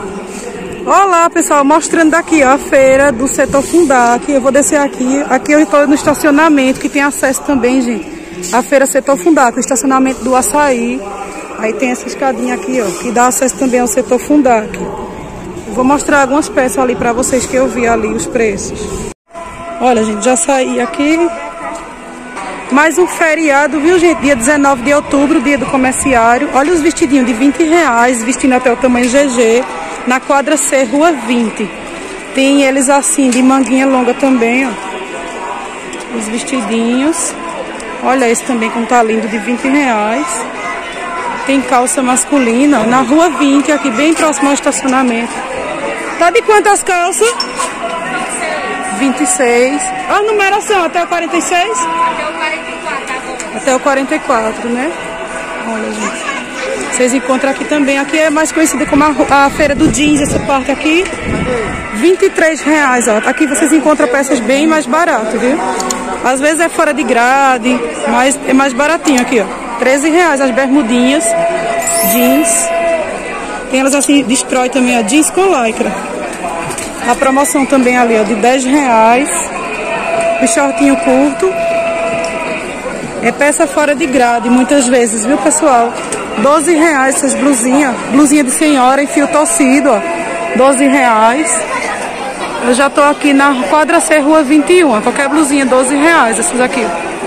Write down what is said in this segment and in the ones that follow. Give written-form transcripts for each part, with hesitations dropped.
Olá pessoal, mostrando daqui ó, a feira do setor Fundac. Eu vou descer aqui. Aqui eu estou no estacionamento, que tem acesso também, gente. A feira setor Fundac, o estacionamento do açaí. Aí tem essa escadinha aqui, ó, que dá acesso também ao setor Fundac. Eu vou mostrar algumas peças ali para vocês que eu vi ali, os preços. Olha, gente, já saí aqui. Mais um feriado, viu, gente? Dia 19 de outubro, dia do comerciário. Olha os vestidinhos de R$20, vestindo até o tamanho GG. Na quadra C, rua 20. Tem eles assim, de manguinha longa também, ó. Os vestidinhos. Olha esse também, como tá lindo, de R$20. Tem calça masculina, ó, na rua 20, aqui bem próximo ao estacionamento. Tá de quantas calças? 26. A numeração, até o 46? Até o 44 agora. Até o 44, né? Olha, gente. Vocês encontram aqui também. Aqui é mais conhecida como a feira do jeans, essa parte aqui. R$23, ó. Aqui vocês encontram peças bem mais baratas, viu? Às vezes é fora de grade, mas é mais baratinho aqui, ó. R$13 as bermudinhas, jeans. Tem elas assim, destrói também a jeans com lycra. A promoção também ali, ó, de R$10. O shortinho curto. É peça fora de grade, muitas vezes, viu, pessoal? R$12 essas blusinhas. Blusinha de senhora em fio torcido, ó. R$12. Eu já tô aqui na quadra C, rua 21. Qualquer blusinha, R$12 essas aqui.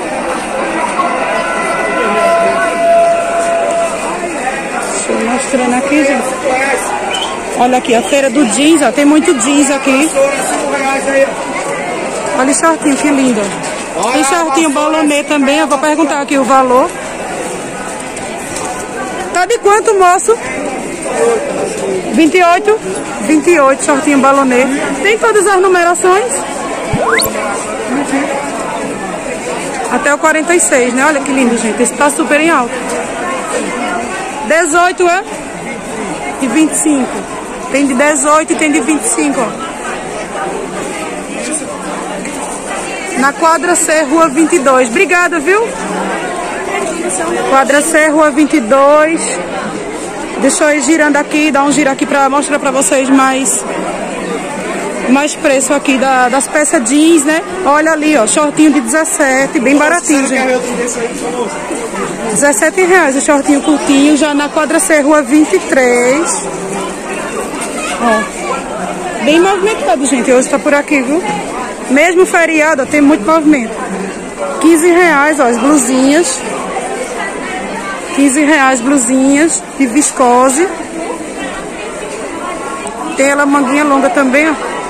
Deixa eu mostrando aqui, gente. Olha aqui, a feira do jeans, ó. Tem muito jeans aqui. Olha o shortinho, que lindo. Tem shortinho balonê também. Eu vou perguntar aqui o valor. Tá de quanto, moço? 28? 28, shortinho balonê. Tem todas as numerações? Até o 46, né? Olha que lindo, gente. Esse tá super em alta. 18, é? E 25. Tem de 18 e tem de 25, ó. Na quadra C, rua 22. Obrigada, viu? Quadra C, rua 22. Deixa eu ir girando aqui, dar um giro aqui para mostrar para vocês mais preço aqui das peças jeans, né? Olha ali, ó, shortinho de 17, bem baratinho, gente. R$17 o shortinho curtinho, já na quadra C, rua 23. Ó, bem movimentado, gente. Hoje tá por aqui, viu? Mesmo feriado, ó, tem muito movimento. R$15, ó, as blusinhas. R$15 blusinhas de viscose. Tem ela manguinha longa também, ó.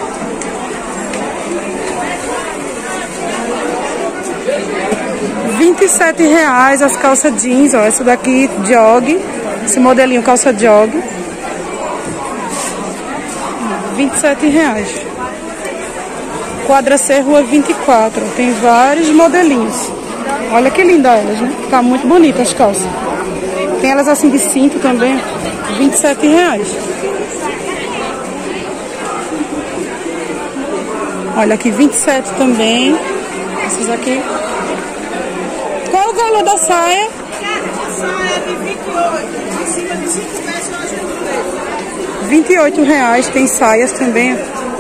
R$27 as calças jeans, ó. Essa daqui, jog. Esse modelinho calça jog. R$27. Quadra C, rua 24. Tem vários modelinhos. Olha que linda elas, né? Tá muito bonita as calças. Tem elas assim de cinto também. R$27. Olha aqui, 27 também. Essas aqui. Qual o valor da saia? A saia é de 28. Em cima de 5 peças eu R$28. Tem saias também.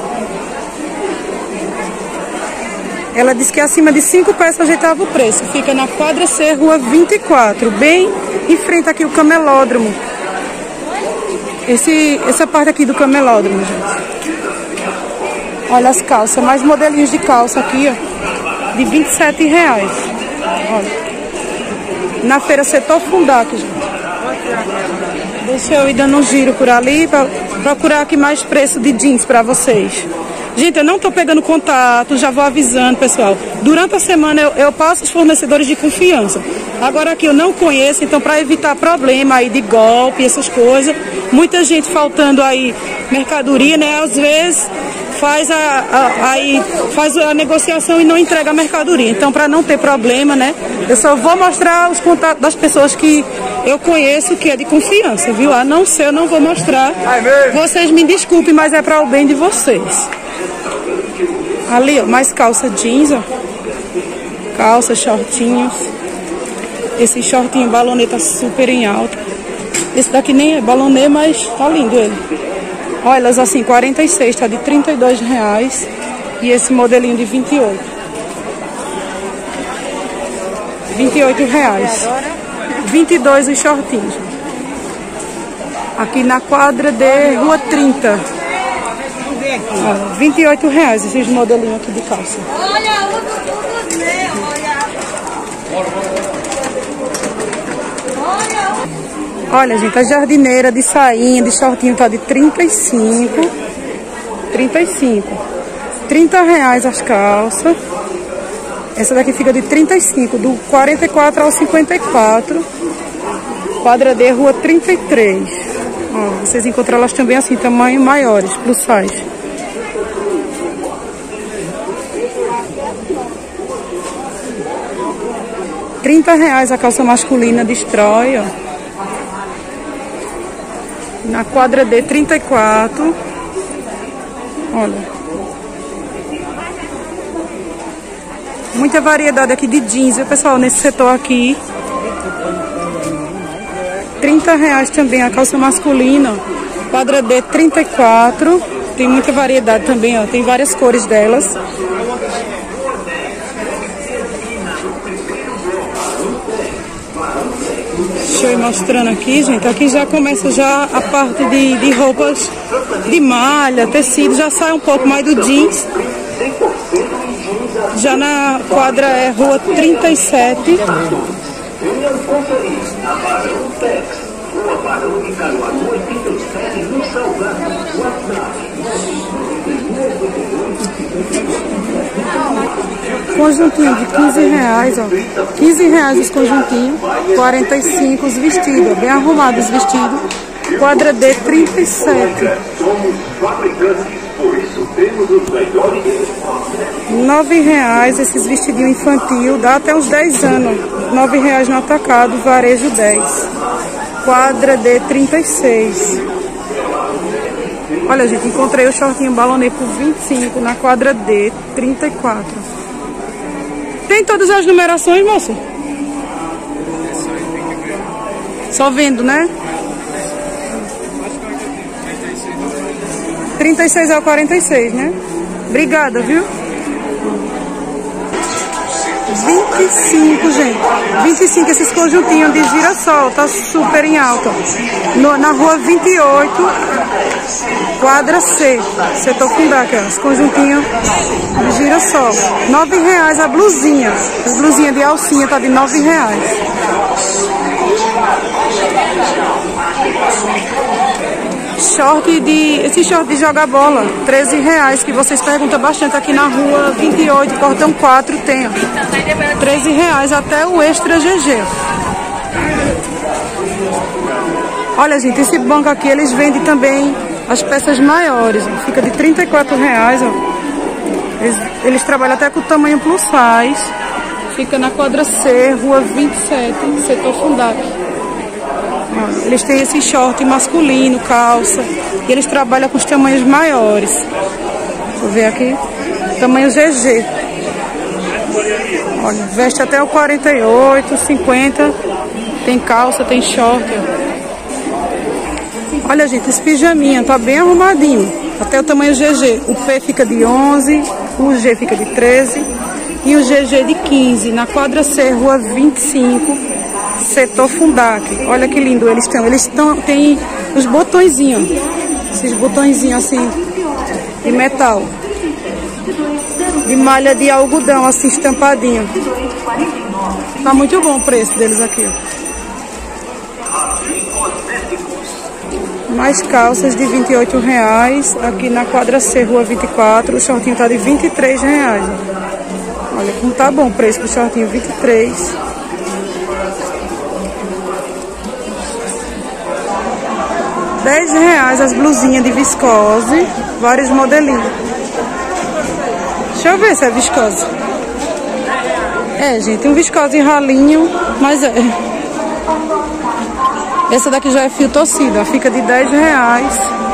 Ela diz que acima de 5 peças ajeitava o preço. Fica na quadra C, rua 24. Bem em frente aqui o camelódromo. Essa parte aqui do camelódromo, gente. Olha as calças. Mais modelinhos de calça aqui, ó. De R$27. Olha. Na feira setor Fundac, gente. Deixa eu ir dando um giro por ali para procurar aqui mais preço de jeans para vocês. Gente, eu não tô pegando contato, já vou avisando, pessoal. Durante a semana eu passo os fornecedores de confiança. Agora aqui eu não conheço, então para evitar problema aí de golpe, essas coisas, muita gente faltando aí mercadoria, né? Às vezes faz a negociação e não entrega a mercadoria. Então, para não ter problema, né? Eu só vou mostrar os contatos das pessoas que eu conheço, que é de confiança, viu? A não ser, eu não vou mostrar. Vocês me desculpem, mas é para o bem de vocês. Ali, ó, mais calça jeans, ó. Calça, shortinhos. Esse shortinho balonê tá super em alta. Esse daqui nem é balonê, mas tá lindo ele. Olha, elas assim, 46, tá de R$32. E esse modelinho de 28. R$28. 22 os shortinhos. Aqui na quadra de Rua 30. Ó, R$28 esses modelinhos aqui de calça. Olha, gente, a jardineira de sainha, de shortinho tá de 35. 35. R$30 as calças. Essa daqui fica de 35, do 44 ao 54. Quadra D, Rua 33. Ó, vocês encontram elas também assim, tamanho maiores, plus size. R$30 a calça masculina destrói, ó. Na quadra D, 34. Olha. Muita variedade aqui de jeans, viu, pessoal? Nesse setor aqui. R$30 também a calça masculina. Quadra D, 34. Tem muita variedade também, ó. Tem várias cores delas. Deixa eu ir mostrando aqui, gente. Aqui já começa já a parte de roupas de malha, tecido. Já sai um pouco mais do jeans. Já na quadra é Rua 37. Conjuntinho de R$15, ó. R$15 os conjuntinhos, 45 os vestidos, ó, bem arrumados os vestidos. Quadra D, 37. R$9 esses vestidinhos infantil, dá até uns 10 anos. R$9 no atacado, varejo 10. Quadra D, 36. Olha, gente, encontrei o shortinho balonê por 25 na quadra D, 34. Tem todas as numerações, moço? Só vendo, né? 36 é o 46, né? Obrigada, viu? 25, gente. 25 esses conjuntinhos de girassol. Tá super em alta. Na Rua 28, quadra C. Setor Fundac, ó. Os conjuntinhos de girassol. R$9 a blusinha. As blusinhas de alcinha tá de R$9. Esse short de jogar bola, R$13, que vocês perguntam bastante aqui na Rua 28, Cordão 4 tem, ó. R$13 até o Extra GG. Olha, gente, esse banco aqui, eles vendem também as peças maiores, ó. Fica de R$34, ó. Eles trabalham até com o tamanho plus size. Fica na quadra C, Rua 27, Setor Fundac. Eles têm esse short masculino, calça. E eles trabalham com os tamanhos maiores. Deixa eu ver aqui. Tamanho GG. Olha, veste até o 48, 50. Tem calça, tem short. Olha, gente, esse pijaminha tá bem arrumadinho. Até o tamanho GG. O P fica de 11, o G fica de 13 e o GG de 15. Na quadra C, Rua 25. Setor Fundac. Olha que lindo eles estão. Tem os botõezinhos. Esses botõezinhos assim de metal. De malha de algodão assim estampadinho. Tá muito bom o preço deles aqui. Mais calças de R$28. Aqui na quadra C, Rua 24. O shortinho tá de R$23. Olha como tá bom o preço do shortinho, 23. R$10 as blusinhas de viscose, vários modelinhos. Deixa eu ver se é viscose. É, gente, um viscose ralinho, mas é. Essa daqui já é fio torcido, fica de R$10.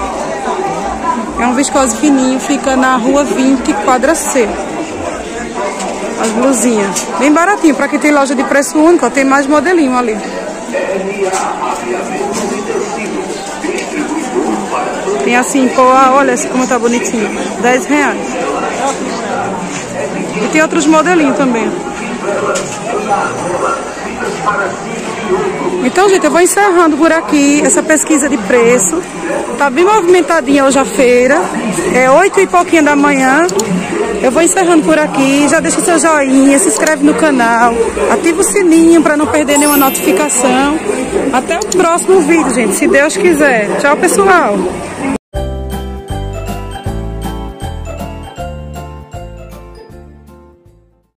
É um viscose fininho, fica na Rua 20, quadra C. As blusinhas, bem baratinho, pra quem tem loja de preço único, ó, tem mais modelinho ali. Tem assim, poa, olha como tá bonitinho. 10 reais. E tem outros modelinhos também. Então, gente, eu vou encerrando por aqui essa pesquisa de preço. Tá bem movimentadinha hoje a feira. É 8 e pouquinho da manhã. Eu vou encerrando por aqui. Já deixa seu joinha, se inscreve no canal, ativa o sininho para não perder nenhuma notificação. Até o próximo vídeo, gente, se Deus quiser. Tchau, pessoal.